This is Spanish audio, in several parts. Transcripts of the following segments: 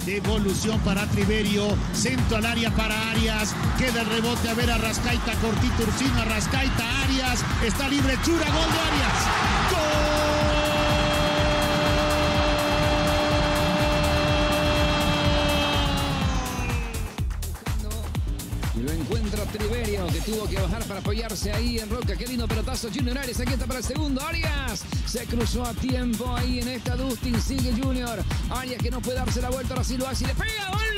Devolución para Triverio, centro al área para Arias, queda el rebote a ver a Rascaita, cortito Ursino, a Rascaita, Arias, está libre Chura, gol de Arias, ¡Gol! Y lo encuentra Triverio, que tuvo que bajar para apoyarse ahí en Roca. Qué lindo pelotazo, Junior Arias, aquí está para el segundo, Arias se cruzó a tiempo ahí en esta Dustin, sigue Junior, Arias que no puede darse la vuelta, ahora sí lo hace y le pega, ¡gol!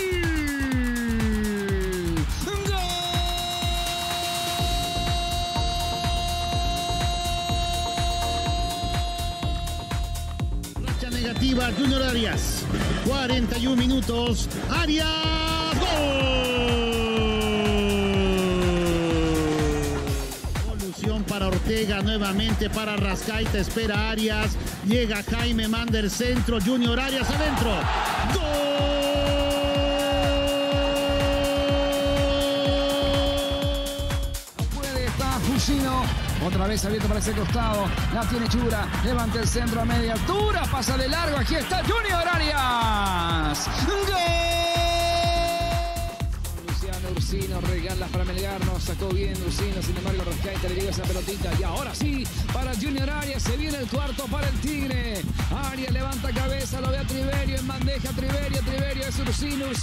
Negativa, Junior Arias, 41 minutos, Arias, gol. Evolución para Ortega, nuevamente para Rascaita, espera Arias, llega Jaime, manda el centro, Junior Arias adentro, gol. No puede, está Fusino. Otra vez abierto para ese costado, la tiene Chura, levanta el centro a media altura, pasa de largo, aquí está Junior Arias. ¡Gol! Luciano Ursino regala para Melgar, no sacó bien Ursino, sin embargo Rascaita le llega esa pelotita y ahora sí, para Junior Arias, se viene el cuarto para el Tigre. Arias levanta cabeza, lo ve a Triverio en bandeja, Triverio es Ursino, gol.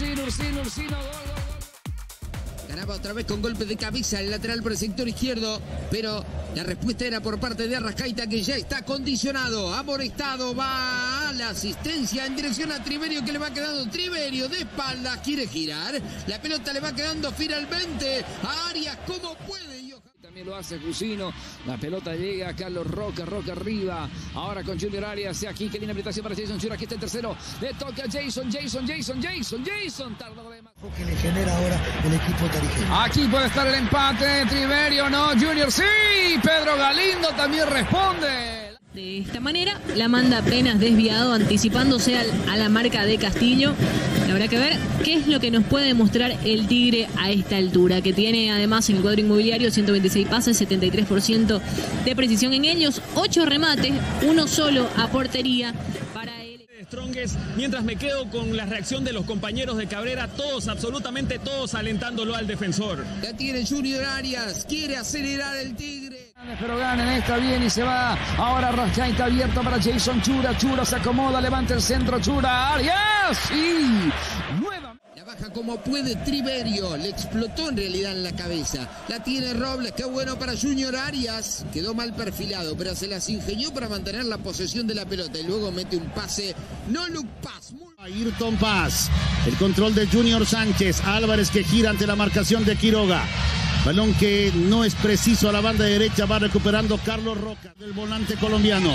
Ganaba otra vez con golpe de cabeza el lateral por el sector izquierdo, pero la respuesta era por parte de Arrascaita, que ya está condicionado, amonestado, va a la asistencia en dirección a Triverio, que le va quedando Triverio de espaldas, quiere girar, la pelota le va quedando finalmente a Arias como puede. También lo hace Fusino, la pelota llega a Carlos Roca, Roca arriba, ahora con Junior Arias, aquí que viene habilitación para Jason Chura, aquí está el tercero, le toca a Jason, tardó de más. Que le genera ahora el equipo tarijeño. Aquí puede estar el empate, Triverio, no, Junior, sí, Pedro Galindo también responde. De esta manera, la manda apenas desviado, anticipándose a la marca de Castillo. Y habrá que ver qué es lo que nos puede mostrar el Tigre a esta altura, que tiene además en el cuadro inmobiliario 126 pases, 73% de precisión en ellos, 8 remates, uno solo a portería para él. Strongest, mientras me quedo con la reacción de los compañeros de Cabrera, todos, absolutamente todos, alentándolo al defensor. Ya tiene Junior Arias, quiere acelerar el Tigre. Pero ganan, está bien y se va. Ahora Rascaita abierto para Jason Chura. Chura se acomoda, levanta el centro. Chura, Arias. Y nueva. La baja como puede Triverio. Le explotó en realidad en la cabeza. La tiene Robles. Qué bueno para Junior Arias. Quedó mal perfilado, pero se las ingenió para mantener la posesión de la pelota. Y luego mete un pase. No look pass. Ayrton Paz. El control de Junior Sánchez. Álvarez que gira ante la marcación de Quiroga. Balón que no es preciso a la banda derecha, va recuperando Carlos Roca, del volante colombiano.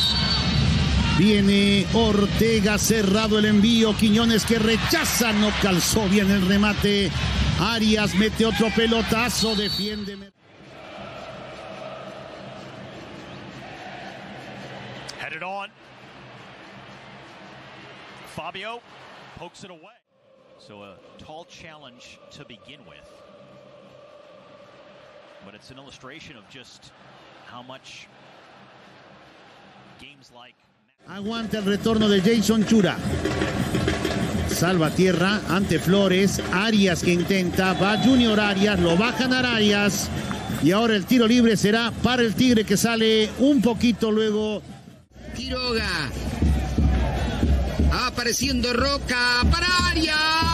Viene Ortega, cerrado el envío, Quiñones que rechaza, no calzó bien el remate. Arias mete otro pelotazo, defiende. Headed on. Fabio pokes it away. So a tall challenge to begin with. But it's an illustration of just how much games like... Aguanta el retorno de Jason Chura. Salva tierra ante Flores. Arias que intenta. Va Junior Arias. Lo va a ganar Arias. Y ahora el tiro libre será para el Tigre, que sale un poquito luego. Quiroga. Apareciendo Roca para Arias.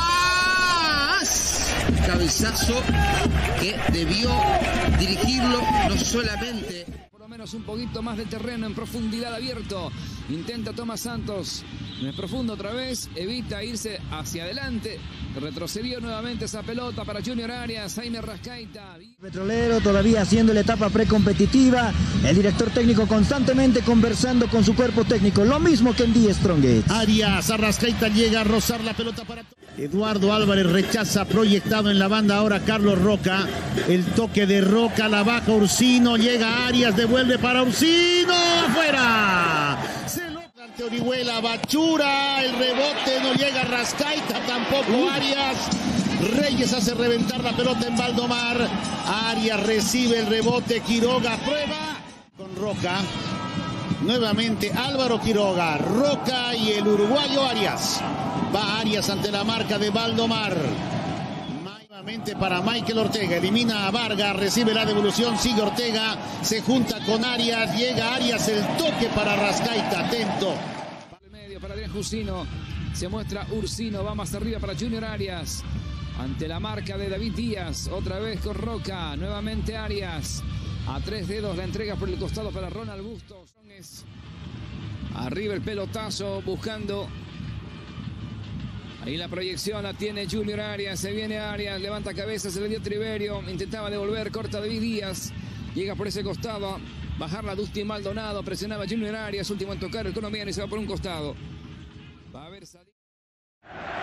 Cabezazo que debió dirigirlo no solamente. Por lo menos un poquito más de terreno en profundidad abierto. Intenta Tomás Santos. Es profundo otra vez. Evita irse hacia adelante. Retrocedió nuevamente esa pelota para Junior Arias. Jaime Rascaita. Petrolero todavía haciendo la etapa precompetitiva. El director técnico constantemente conversando con su cuerpo técnico. Lo mismo que en The Strongest. Arias, Rascaita llega a rozar la pelota para... Eduardo Álvarez rechaza, proyectado en la banda ahora Carlos Roca. El toque de Roca, la baja Ursino, llega Arias, devuelve para Ursino, afuera. Se lo ante Orihuela, Bachura, el rebote, no llega Rascaita, tampoco Arias. Reyes hace reventar la pelota en Valdomar. Arias recibe el rebote, Quiroga prueba con Roca. Nuevamente Álvaro Quiroga, Roca y el uruguayo Arias. Va Arias ante la marca de Valdomar. Nuevamente para Michael Ortega. Elimina a Vargas, recibe la devolución, sigue Ortega, se junta con Arias, llega Arias, el toque para Rascaita, atento. Para el medio, para Adrián Jusino. Se muestra Ursino, va más arriba para Junior Arias. Ante la marca de David Díaz, otra vez con Roca, nuevamente Arias. A 3 dedos la entrega por el costado para Ronald Bustos. Arriba el pelotazo buscando. Ahí la proyección la tiene Junior Arias. Se viene Arias, levanta cabeza, se le dio Triverio. Intentaba devolver, corta David Díaz. Llega por ese costado. Bajarla Dustin Maldonado. Presionaba Junior Arias. Último en tocar el colombiano y se va por un costado. Va a haber salida.